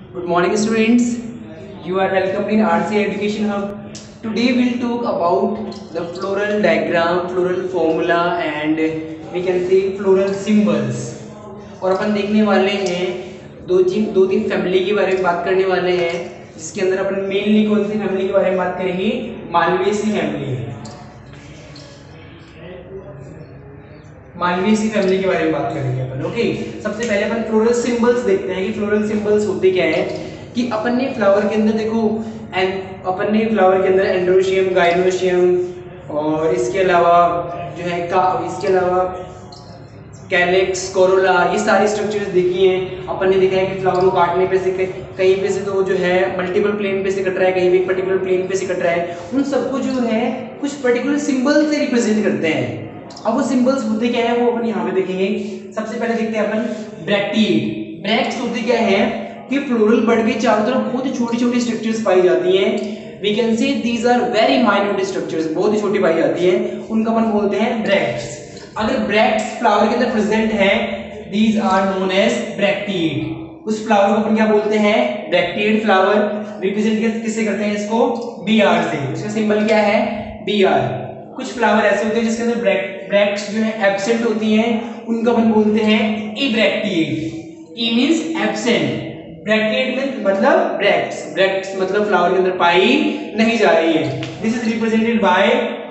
Good morning, students. You are welcome in RCA Education Hub. Today we'll talk about the floral diagram, floral formula, and we can say floral symbols. और अपन देखने वाले हैं दो तीन family के बारे में बात करने वाले हैं, जिसके अंदर अपन मेनली कौन सी फैमिली के बारे में बात करेंगे? Malvaceae family. मालवेसी फैमिली के बारे में बात करेंगे अपन। ओके, सबसे पहले अपन फ्लोरल सिंबल्स देखते हैं कि फ्लोरल सिंबल्स होते क्या है। कि अपन ने फ्लावर के अंदर देखो, अपन ने फ्लावर के अंदर एंड्रोशियम, गाइनोशियम और इसके अलावा जो है इसके अलावा कैलिक्स, कोरोला, ये सारी स्ट्रक्चर्स देखी हैं। अपन ने देखा है कि फ्लावर को काटने पे से कहीं पे से तो जो है मल्टीपल प्लेन पे से कट रहा है, कहीं भी पर्टिकुलर प्लेन पे से कट रहा है। उन सबको जो है कुछ पर्टिकुलर सिंबल से रिप्रेजेंट करते हैं। अब वो सिंबल्स होते क्या है वो अपन यहाँ पे देखेंगे। सबसे पहले देखते हैं अपन ब्रैक्टिएड। ब्रैक्ट्स होते क्या है कि फ्लोरल बड के चारों तरफ बहुत ही छोटी छोटी स्ट्रक्चर्स पाई जाती हैं। We can say these are very minute structures, बहुत ही छोटी पाई जाती है, उनका अपन बोलते हैं ब्रैक्ट्स। अगर ब्रैक्ट्स फ्लावर के अंदर प्रेजेंट है, these are known as bracteate. उस फ्लावर को अपन क्या बोलते हैं? ब्रैक्टिएड फ्लावर। रिप्रेजेंट किससे करते हैं इसको? बीआर से। इसका सिंबल क्या है? बीआर। कुछ फ्लावर ऐसे होते हैं जिसके अंदर ब्रैक्ट्स जो है एब्सेंट होती हैं, उनका अपन बोलते हैं इब्रैक्टिएड। ई मींस एब्सेंट, ब्रैक्टिएड मतलब ब्रैक्ट्स मतलब फ्लावर के अंदर पाई नहीं जा रही है। This is represented by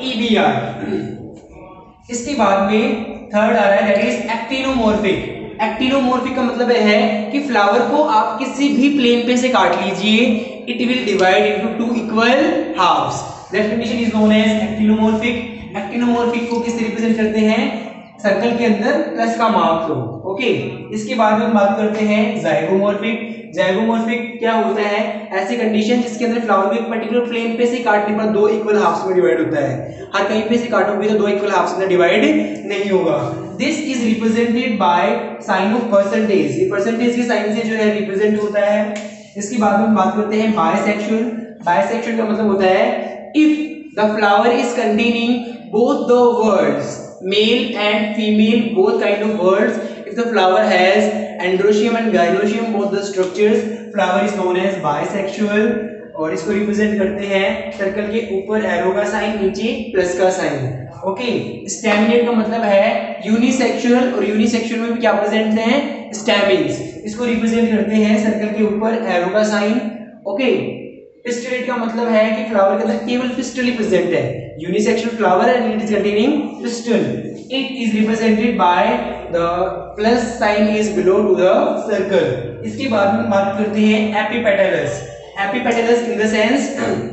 EBR. इसके बाद में थर्ड आ रहा है, दैट इज एक्टिनोमॉर्फिक। एक्टिनोमॉर्फिक का मतलब है कि फ्लावर को आप किसी भी प्लेन पे से काट लीजिए, it will divide into two equal halves. That condition is known as actinomorphic. Actinomorphic को किससे रिप्रेजेंट करते हैं? सर्कल के अंदर प्लस का मार्क लो। ओके, इसके बाद में हम बात करते हैं जाइगोमॉर्फिक। जाइगोमॉर्फिक क्या होता है? ऐसी कंडीशन जिसके अंदर फ्लावर को एक पर्टिकुलर प्लेन पे से काटने पर दो इक्वल हाफ्स में डिवाइड होता है। हर कहीं पे से काटोगे तो दो इक्वल हाफ्स में डिवाइड नहीं होगा। This is represented by sign of percentage. ये परसेंटेज के साइन से जो है रिप्रेजेंट होता है। इसके बाद में हम बात करते हैं बायसेक्सुअल। बायसेक्सुअल का मतलब होता है if the flower is containing both the words male and female, both kind of words, if the flower has androecium and gynoecium, both the structures, flower is known as bisexual। और इसको represent करते हैं circle के ऊपर arrow का sign, नीचे plus का sign. Okay, staminate का मतलब है यूनिसेक्सुअल, और यूनिसेक्सुअल में भी क्या प्रेजेंट हैं? स्टैमिन्स। इसको रिप्रेजेंट करते हैं सर्कल के ऊपर एरो का साइन। ओके, पिस्टिलेट का मतलब है कि फ्लावर के अंदर केवल पिस्टल ही प्रेजेंट है। Unisexual flower and it is containing pistil. It is represented by the plus sign is below to the circle. इसके बाद में बात करते हैं epipetalous. Epipetalous in the sense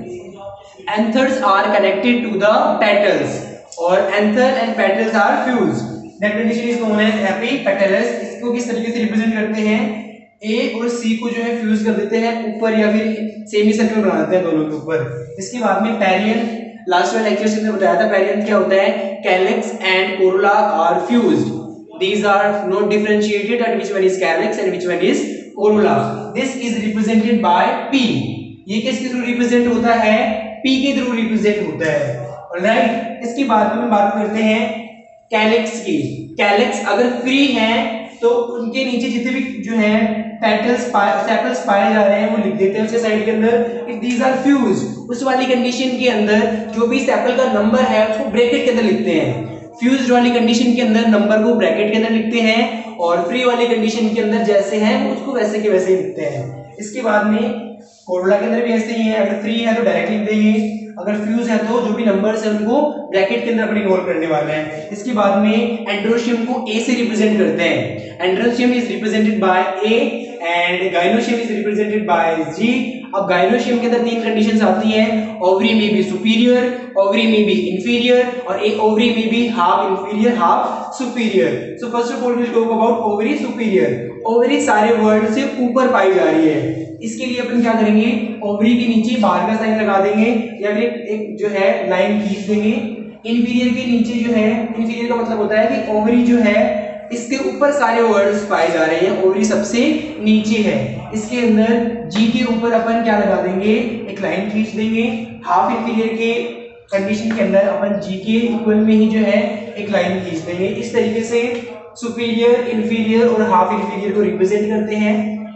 anthers are connected to the petals, और anther and petals are fuse. That condition is known as epipetalous. इसको किस तरीके से रिप्रेजेंट करते हैं? ए और सी को जो है फ्यूज कर देते हैं ऊपर, या फिर सेमी सर्कल बना देते हैं दोनों के ऊपर। इसके बाद में पेरियन, लास्ट वाले लेक्चर में बताया था पेरियन क्या होता है। Calyx and corolla are fused, these are not differentiated and which one is calyx and which one is corolla. This is represented by P. ये किसके थ्रू रिप्रेजेंट होता है? पी के थ्रू रिप्रेजेंट होता है। ऑलराइट, इसके बाद में हम बात करते हैं कैलिक्स की। कैलिक्स अगर फ्री है तो उनके नीचे जितने भी जो है पेटल्स सेपल्स पाए जा रहे हैं वो लिख देते हैं उसके साइड के अंदर। इफ दीज आर फ्यूज, उस वाली कंडीशन के अंदर जो भी सेपल का नंबर है उसको ब्रैकेट के अंदर लिखते हैं। फ्यूज्ड वाली कंडीशन के अंदर नंबर को ब्रैकेट के अंदर लिखते हैं, और फ्री वाली कंडीशन के अंदर जैसे है उसको वैसे के वैसे ही लिखते हैं। इसके बाद में कोरोला के अंदर भी ऐसे ही है, अगर फ्री है तो डायरेक्ट लिख देंगे, अगर फ्यूज है तो जो भी नंबर्स है उनको ब्रैकेट के अंदर अपने इन्वॉल्व करने वाले हैं। इसके बाद में एंड्रोशियम को ए से रिप्रेजेंट करते हैं। Androecium is represented by A and gynoecium is represented by G. अब गाइनोशियम के अंदर तीन कंडीशंस आती हैं, ओवरी में बी सुपीरियर, ओवरी में बी इंफीरियर, और ए ओवरी में be half inferior half superior. So first of all we will talk about ovary superior. Ovary सारे वर्ड से ऊपर पाई जा रही है। इसके लिए अपन क्या करेंगे? ओवरी के नीचे बार का साइन लगा देंगे, या फिर एक जो है लाइन खींच देंगे। इंफीरियर के नीचे जो है, इंफीरियर का मतलब होता है कि ओवरी जो है इसके ऊपर सारे वर्ड्स पाए जा रहे हैं, ओवरी सबसे नीचे है। इसके अंदर जी के ऊपर अपन क्या लगा देंगे? एक लाइन खींच देंगे। हाफ इंफीरियर के कंडीशन के अंदर अपन जी के इक्वल में ही जो है एक लाइन खींच देंगे। इस तरीके से सुपीरियर, इंफीरियर और हाफ इंफीरियर को रिप्रेजेंट करते हैं।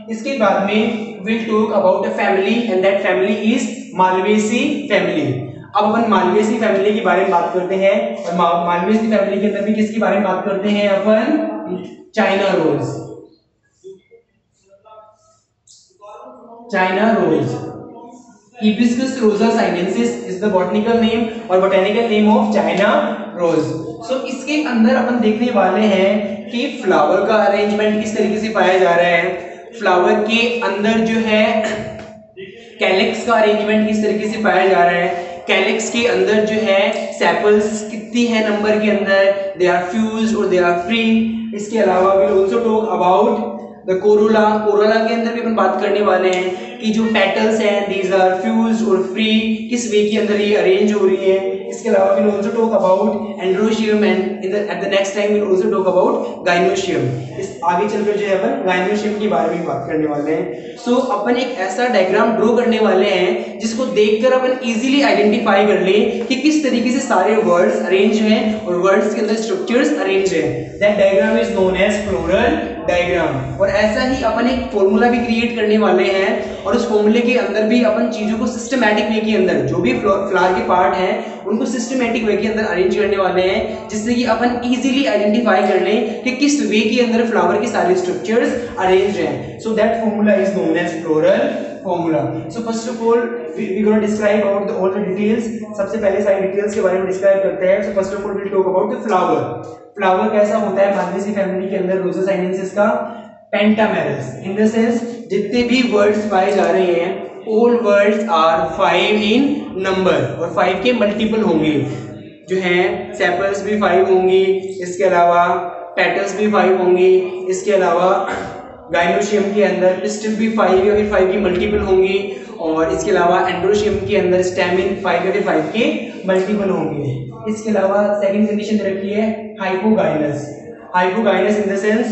इसके बाद में will talk about a family and that family is Malvaceae family. अब अपन मालवेसी फैमिली के बारे में बात करते हैं और मालवेसी फैमिली के अंदर भी किसके बारे में बात करते हैं अपन, China rose. China rose, Hibiscus rosa sinensis is the botanical name और botanical name of China rose। So इसके अंदर अपन देखने वाले हैं कि फ्लावर का अरेंजमेंट किस तरीके से पाया जा रहा है। फ्लावर के अंदर जो है कैलिक्स का अरेंजमेंट किस तरीके से पाया जा रहा है। कैलिक्स के अंदर जो है सेपल्स कितनी है नंबर के अंदर, दे आर फ्यूज्ड और दे आर फ्री। इसके अलावा will also talk about the corolla. Corolla के अंदर भी अपन बात करने वाले हैं कि जो पेटल्स हैं दीज आर फ्यूज्ड और फ्री, किस वे के अंदर ये अरेंज हो रही है। इसके अलावा will also talk about androecium and at the next time will also talk about gynoecium. इस आगे चलकर जो है अपन गाइनोशियम के बारे में बात करने वाले हैं। सो अपन एक ऐसा डायग्राम ड्रॉ करने वाले हैं जिसको देखकर अपन इजीली आइडेंटिफाई कर लें कि किस तरीके से सारे वर्ड्स अरेंज हैं और वर्ड्स के अंदर स्ट्रक्चर्स अरेंज हैं। That diagram is known as floral diagram. और ऐसा ही अपन एक फॉर्मूला भी क्रिएट करने वाले हैं और उस फॉर्मूले के अंदर भी अपन चीजों को सिस्टमैटिक वे के अंदर जो भी फ्लावर के पार्ट हैं उनको सिस्टमैटिक वे के अंदर अरेंज करने वाले हैं, जिससे कि अपन इजीली आइडेंटिफाई कर लें कि किस वे के अंदर फ्लावर के सारे स्ट्रक्चर्स अरेंज हैं। So that formula is known as floral formula. So first of all we gonna describe about all the details. सबसे पहले सारी डिटेल्स के बारे में डिस्क्राइब करते हैं। So first of all we talk about the flower. Flower कैसा होता है मालवेसी फैमिली के अंदर रोजा साइनेंसिस का, पेंटामेरस। इन द सेंस जितने भी वर्ड्स पाए जा रहे हैं all words are 5 in number और 5 के मल्टीपल होंगे। जो हैं सेपल्स भी 5 होंगी, इसके अलावा पेटल्स भी 5 होंगी, इसके अलावा गाइनोशियम के अंदर पिस्टल भी 5 या फिर 5 की मल्टीपल होंगी और इसके अलावा एंड्रोशियम के अंदर स्टेमिन 5 या फिर 5 के मल्टीपल होंगे। इसके अलावा सेकंड कंडीशन दे रखी है hypogynous. Hypogynous in the sense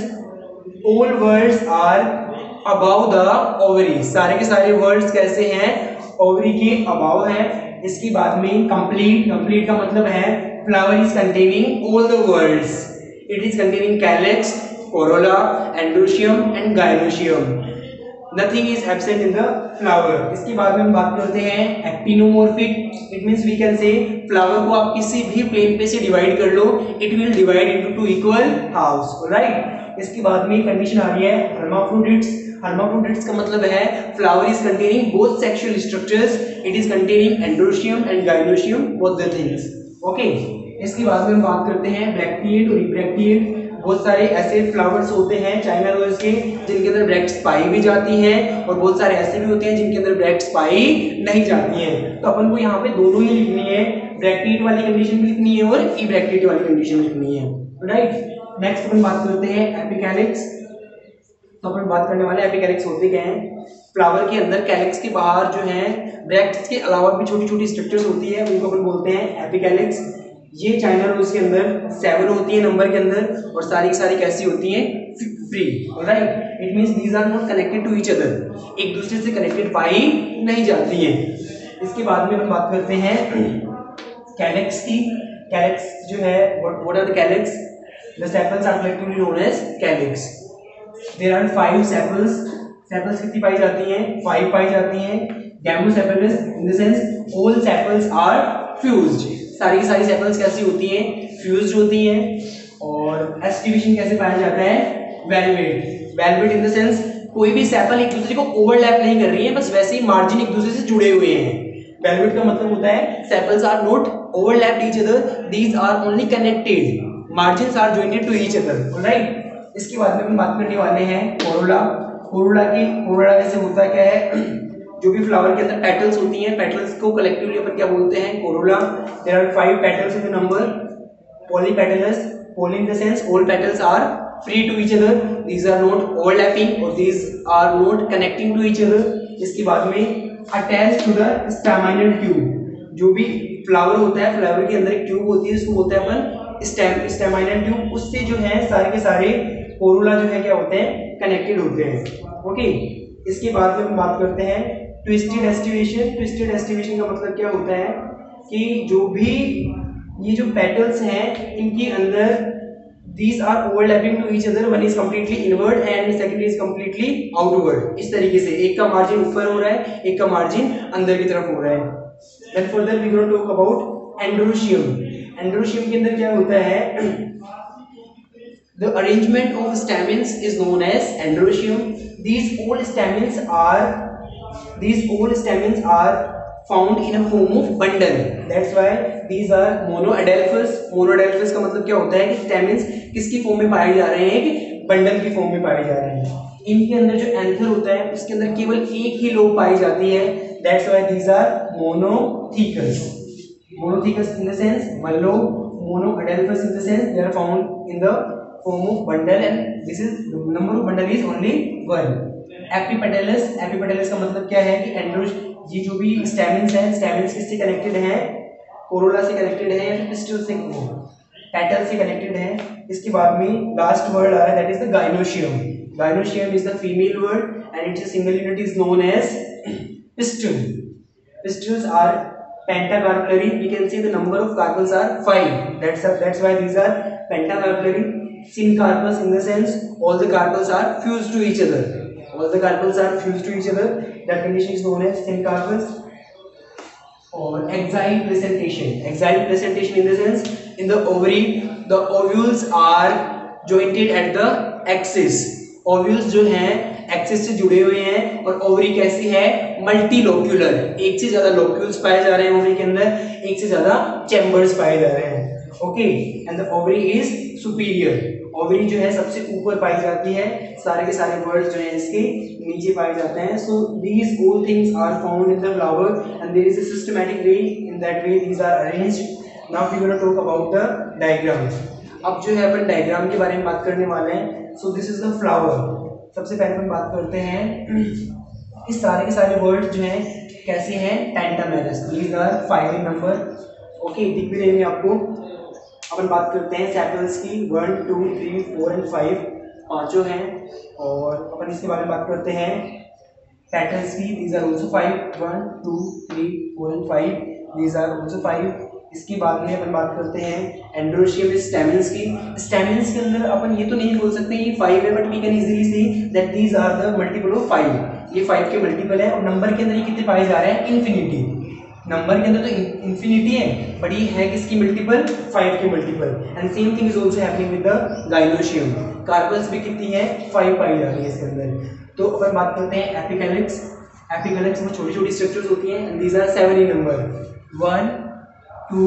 all words are above the ovary. सारे के सारे वर्ड्स कैसे हैं, ओवरी के अबाउ हैं। इसके बाद में कंप्लीट। कंप्लीट का मतलब है flower is containing all the words. It is containing calyx, corolla, androecium and gynoecium. Nothing is absent in the flower. इसके बाद में हम बात करते हैं actinomorphic. It means we can say flower को आप किसी भी प्लेन पे से डिवाइड कर लो, it will divide into 2 equal halves, right. इसके बाद में कंडीशन आ रही है हर्माफ्रोडिट्स। हर्माफ्रोडिट्स का मतलब है flower is containing both sexual structures, it is containing androecium and gynoecium, both the things, okay. इसके बाद में हम बात करते हैं ब्रैक्टिएट और रिब्रैक्टिएट। बहुत सारे ऐसे फ्लावर्स होते हैं चाइना रोज के जिनके अंदर ब्रैक्ट्स पाई भी जाती हैं और बहुत सारे ऐसे भी होते हैं जिनके अंदर ब्रैक्ट्स पाई नहीं जाती हैं। तो अपन को यहाँ पे दोनों ही लिखनी है, ब्रैक्टिएट वाली कंडीशन भी लिखनी है और इब्रैक्टिएट वाली कंडीशन लिखनी है, राइट। नेक्स्ट अपन बात करते हैं एपिकैलिक्स। तो अपन बात करने वाले एपिकैलिक्स होते क्या हैं। फ्लावर के अंदर कैलिक्स के बाहर जो है ब्रैक्ट्स के अलावा भी छोटी छोटी स्ट्रक्चर्स होती है, उनको अपन बोलते हैं एपिकैलिक्स। ये चाइना रोज के अंदर 7 होती है नंबर के अंदर और सारी की सारी कैसी होती हैं, free, alright. It means these are not connected to each other, एक दूसरे से कनेक्टेड पाई नहीं जाती हैं। इसके बाद में हम बात करते हैं कैलिक्स की। कैलिक्स जो है what are the calyx, the sepals are collectively known as calyx. There are 5 sepals. Sepals कितनी पाई जाती हैं, 5 पाई जाती हैं। Gamosepalous in the sense all sepals are fused. सारी की सारी सेपल्स कैसी होती हैं, फ्यूज्ड होती हैं। और एस डिवीजन कैसे पाया जाता है, velvet. Velvet in the sense कोई भी सेपल एक दूसरे को ओवरलैप नहीं कर रही है, बस वैसे ही मार्जिन एक दूसरे से जुड़े हुए हैं। वेलवेट का मतलब होता है sepals are not overlapped each other, these are only connected, margins are jointed to each other, alright. इसके बाद में हम बात करने वाले हैं कोरोला। कोरोला वैसे होता क्या है, जो भी फ्लावर के अंदर पेटल्स होती हैं, पेटल्स को कलेक्टिवली अपन क्या बोलते हैं, corolla. There are 5 petals in the number. Polypetalous, poly in the sense all petals are free to each other, these are not overlapping और these are not connecting to each other. इसके बाद में attach to the staminal tube. जो भी flower होता है, flower के अंदर एक ट्यूब होती है, उसको बोलते हैं अपन स्टैमाइनल ट्यूब। उससे जो है सारे के सारे कोरोला जो है क्या होते हैं, कनेक्टेड होते हैं, ओके। इसके बाद में हम बात करते हैं ट्विस्टेड एस्टिवेशन। ट्विस्टेड एस्टिवेशन का मतलब क्या होता है कि जो भी ये जो पेटल्स हैं इनके अंदर these are overlapping to each other, one is completely inward and second is completely outward। इस तरीके से एक का मार्जिन ऊपर हो रहा है, एक का मार्जिन अंदर की तरफ हो रहा है। Then further we going to talk about androecium। androecium के अंदर क्या होता है, the arrangement of stamens is known as androecium। these all stamens are found in a form of bundle, that's why these are monoadelphous। monoadelphous का मतलब क्या होता है कि stamens किसकी फॉर्म में पाए जा रहे हैं, कि बंडल की फॉर्म में पाए जा रहे हैं। इनके अंदर जो एंथर होता है उसके अंदर केवल एक ही लोब पाई जाती है, that's why these are monothecous। monothecous in the sense one lobe, monoadelphous in the sense they are found in the form of bundle and this is the number of bundle is only one। Epipetalous, epipetalous का मतलब क्या है कि ये जो भी स्टैमेंस हैं, स्टैमेंस किससे कनेक्टेड हैं, कोरोला से कनेक्टेड है या फिर पिस्टल से, पेटल से कनेक्टेड है। इसके बाद में लास्ट वर्ड आ रहा है that is the gynoecium. Gynoecium is the female word and its single unit is known as pistil. Pistils are pentacarpellary, we can see the number of carpels are 5, that's why these are pentacarpellary। syncarpous in the sense all the carpels are fused to each other, all the carpels are fused to each other, that condition is known as syncarpous। or axial placentation, axial placentation in the sense in the ovary the ovules are jointed at the axis। ovules जो हैं axis से जुड़े हुए हैं और ovary कैसी है, multilocular, एक से ज्यादा लोक्यूल्स पाए जा रहे हैं ओवरी के अंदर, एक से ज्यादा चैम्बर्स पाए जा रहे हैं। Okay, and the ovary is superior. Ovary जो है सबसे ऊपर पाई जाती है, सारे के सारे वर्ड्स जो हैं इसके नीचे पाए जाते हैं। So these all things are found in the flower and there is a systematic way, in that way these are arranged. Now we gonna talk about the diagram. अब जो है अपन डायग्राम के बारे में बात करने वाले हैं। So this is the flower. सबसे पहले हम बात करते हैं इस सारे के सारे वर्ड जो हैं कैसे हैं, pentamerous, these are 5 in number. Okay, दिख भी रहेंगे आपको। अपन बात करते हैं सेपल्स की, 1 2 3 4 एंड 5, पांचों हैं। और अपन इसके बारे में बात करते हैं पेटल्स की, these are also 5, 1 2 3 4 and 5, these are also 5। इसके बाद में अपन बात करते हैं एंड्रोशियम स्टैमेंस की। स्टैमेंस के अंदर अपन ये तो नहीं बोल सकते ये 5 है, but we can easily see that these are the multiple of 5। ये 5 के मल्टीपल है। और नंबर के अंदर ये कितने पाए जा रहे हैं, इन्फिनिटी। नंबर के अंदर तो इन्फिनिटी है, बट ये है किसकी मल्टीपल, 5 के multiple. And same thing is also happening with the gynoecium. Carpels भी कितनी है, 5 पाई जा रही है इसके अंदर। तो अपन बात करते हैं एपिकैलिक्स। एपिकैलिक्स में छोटी छोटी स्ट्रक्चर्स होती हैं and these are 7 in number, 1 2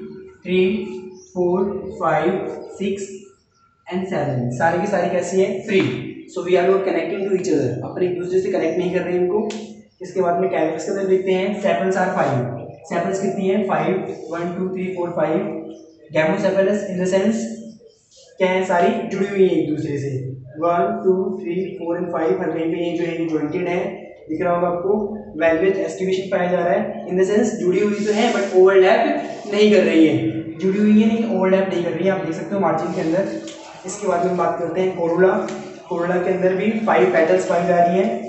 3 4 5 6 and 7। सारी की सारी कैसी है, free. So we are not connecting to each other, अपन एक दूसरे से कनेक्ट नहीं कर रहे हैं इनको। इसके बाद में कैलिक्स के अंदर देखते हैं सेपल्स आर 5। सेपल्स कितनी है, 5, 1 2 3 4 5। गैमोसेपलस इन द सेंस क्या है, सारी जुड़ी हुई है एक दूसरे से, 1 2 3 4 एंड 5। हर कहीं पे ये जो है ये जॉइंटेड है, दिख रहा होगा आपको। वेलवेट एस्टिवेशन पाया जा रहा है, इन द सेंस जुड़ी हुई तो है बट ओवरलैप नहीं कर रही है, जुड़ी हुई है नहीं ओवरलैप नहीं कर रही है, आप देख सकते हो मार्जिन के अंदर। इसके बाद में हम बात करते हैं कोरोला। कोरोला के अंदर भी 5 पेटल्स पाई जा रही है,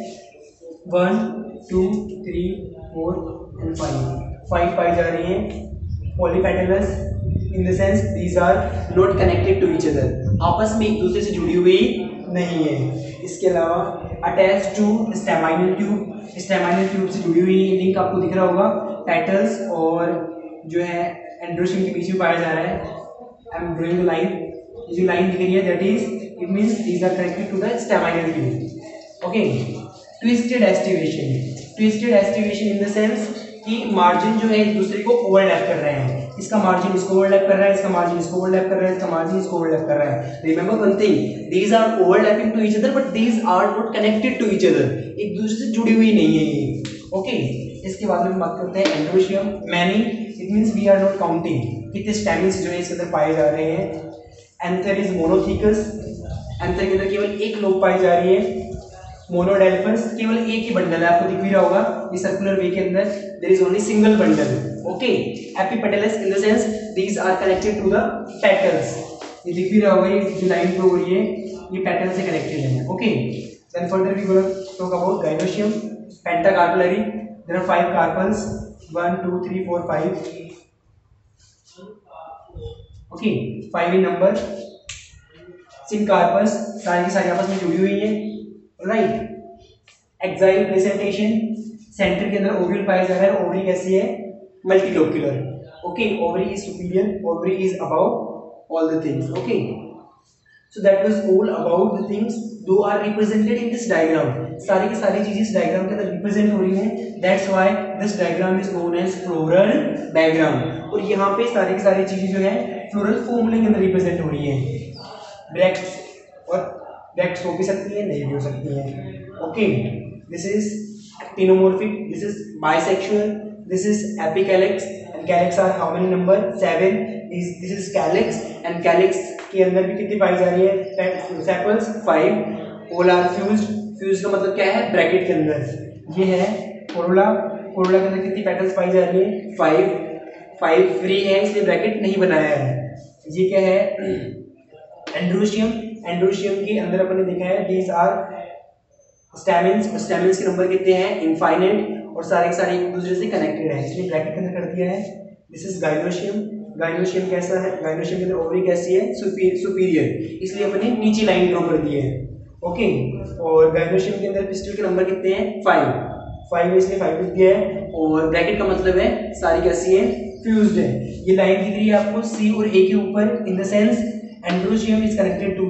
1 2 3 4 एंड 5 पाई जा रही है। Polypetalous in the sense these are not connected to each other, आपस में एक दूसरे से जुड़ी हुई नहीं है। इसके अलावा attach to staminal tube, staminal tube से जुड़ी हुई लिंक आपको दिख रहा होगा। पेटल्स और जो है एंड्रोशियम के बीच में पाया जा रहा है। I am drawing the line, जो लाइन दिख रही है that is it means these are connected to the staminal tube. Okay, twisted aestivation. Twisted aestivation in the sense कि मार्जिन जो है एक दूसरे को ओवरलैप कर रहे हैं, इसका मार्जिन इसको ओवरलैप कर रहा है, इसका मार्जिन इसको ओवरलैप कर रहा है, इसका मार्जिन इसको ओवरलैप कर रहा है। Remember one thing, these are overlapping to each other but these are not connected to each other, एक दूसरे से जुड़ी हुई नहीं है ये। ओके, इसके बाद में हम बात करते हैं androecium. Many, it means we are not counting कितने स्टैमेंस जो है इसके अंदर पाए जा रहे हैं। एंथर इज मोनोथीकस, एंथर के अंदर केवल एक लोब पाई जा रही है। मोनोडेल्फस, केवल एक ही बंडल है, आपको दिख भी रहा होगा ये सर्कुलर वे के अंदर there is only single bundle. Okay, epipetalous in the sense these are connected to the petals, ये दिख भी रहा होगा, ये जो लाइन फ्लो हो रही है ये पेटल से कनेक्टेड है। Okay, then further we gonna talk about gynoecium. Pentacarpellary, there are 5 carpels, 1 2 3 4 5। Okay, 5 in number. Syncarpous, सारी की सारी आपस में जुड़ी हुई हैं, राइट। एक्साइल प्रेजेंटेशन, सेंटर के अंदर ओव्यूल पाया जा रहा है, ओवरी कैसी है, multilocular, okay, ovary is superior, ovary is above all the things, okay. So that was all about the things do are represented in this diagram. सारी की सारी चीजें इस डायग्राम के अंदर रिप्रेजेंट हो रही हैं, that's why this diagram is known as floral diagram. और यहाँ पे सारी की सारी चीजें जो है फ्लोरल फॉर्मूले के अंदर रिप्रेजेंट हो रही हैं, डायरेक्ट और डायरेक्ट हो भी सकती है, नहीं भी हो सकती है, okay. This is actinomorphic, this is bisexual, this is epicalyx and calyx are how many number 7, this is calyx and calyx के अंदर भी कितनी पाई जा रही है, sepals 5, all are fused, fuse का मतलब क्या है, ब्रैकेट के अंदर। ये है कोरोला, कोरोला के अंदर कितनी पेटल्स पाई जा रही है, 5 फ्री है इसलिए ब्रैकेट नहीं बनाया है। ये क्या है, एंड्रोशियम, एंड्रोशियम के अंदर अपन ने देखा है दीज आर स्टैमेंस, स्टैमेंस के नंबर कितने हैं, इनफाइनाइट, और सारे के सारे एक दूसरे से कनेक्टेड है इसलिए ब्रैकेट के अंदर कर दिया है। दिस इज गाइनोशियम, गाइनोशियम कैसा है, गाइनोशियम के अंदर ओवरी कैसी है, सुपीरियर, इसलिए अपने नीचे लाइन ड्रॉ कर दी है, ओके। और गाइनोशियम के अंदर पिस्टल के नंबर कितने हैं, 5 इसलिए 5 लिख दिया है, और ब्रैकेट का मतलब है सारी कैसी है, फ्यूज्ड है। ये लाइन दिख रही है आपको सी और ए के ऊपर, in the sense androecium is connected to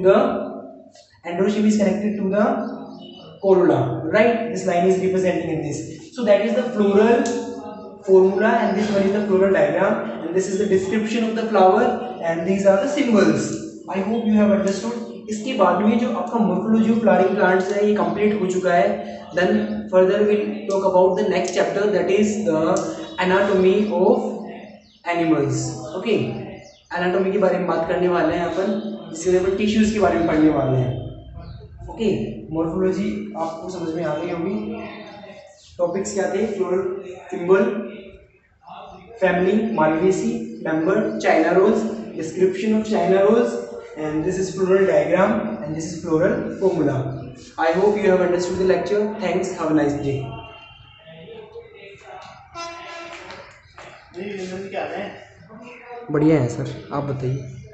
the corolla, right? This line is representing in this. So that is the floral formula and this one is the floral diagram and this is the description of the flower and these are the symbols. I hope you have understood. इसके बाद में जो आपका morphology of flowering plants है ये complete हो चुका है. Then further we'll talk about the next chapter that is the anatomy of animals. Okay? Anatomy के बारे में बात करने वाले हैं अपन, जिसके अपन tissues के बारे में पढ़ने वाले हैं. ओके, मॉर्फोलॉजी आपको समझ में आ गई होगी। टॉपिक्स क्या थे, floral symbol, family Malvaceae, member China rose, description of China rose, and this is floral diagram and this is floral formula. I hope you have understood the lecture. Thanks, have a nice day. बढ़िया है sir, आप बताइए।